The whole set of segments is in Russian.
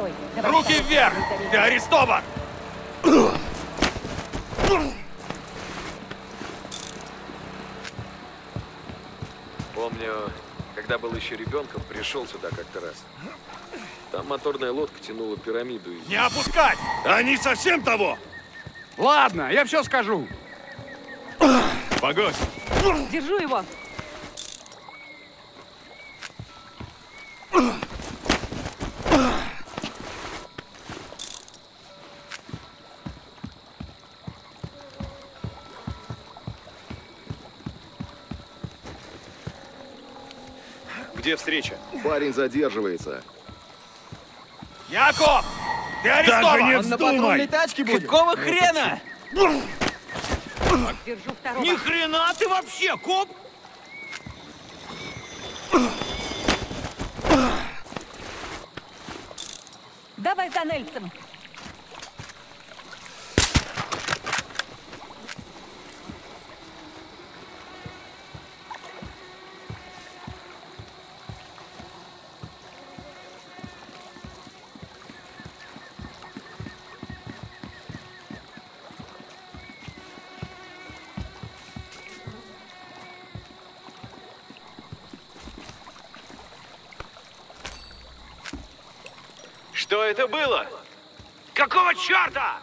Стой. Давай, Руки вверх! Ты арестован! Помню, когда был еще ребенком, пришел сюда как-то раз. Там моторная лодка тянула пирамиду из... Не опускать! Они совсем того! Ладно, я все скажу. Погодь! Держу его. Где встреча? Парень задерживается. Яков! Ты арестован! Даже не Он на патрульной вздумай! тачке будет. Какого хрена? Держу второго. Ни хрена ты вообще, коп! Давай за Нельсом. Что это было? Какого черта?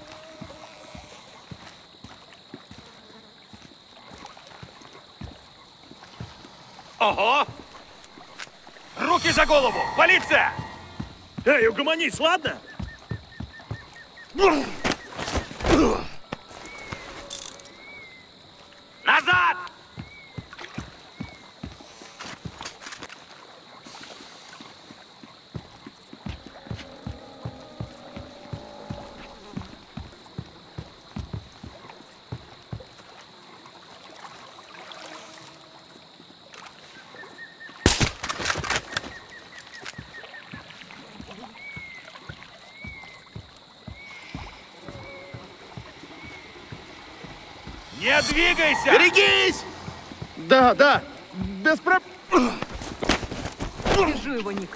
Ого! Руки за голову! Полиция! Эй, угомонись, ладно? Назад! Не двигайся! Берегись! Да, да. Без проблем. Держу его, Ник.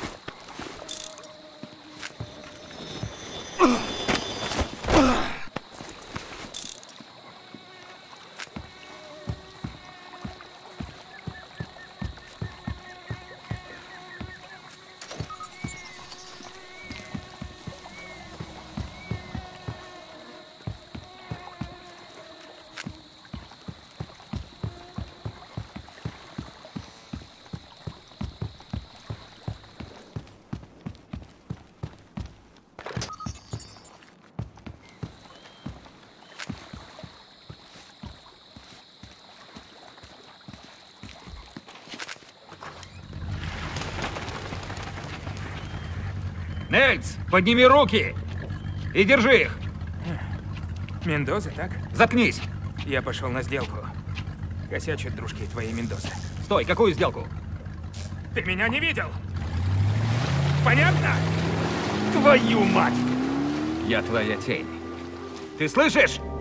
Нельс, подними руки и держи их. Мендоза, так? Заткнись. Я пошел на сделку. Косячат дружки твоей Мендозы. Стой, какую сделку? Ты меня не видел? Понятно? Твою мать! Я твоя тень. Ты слышишь?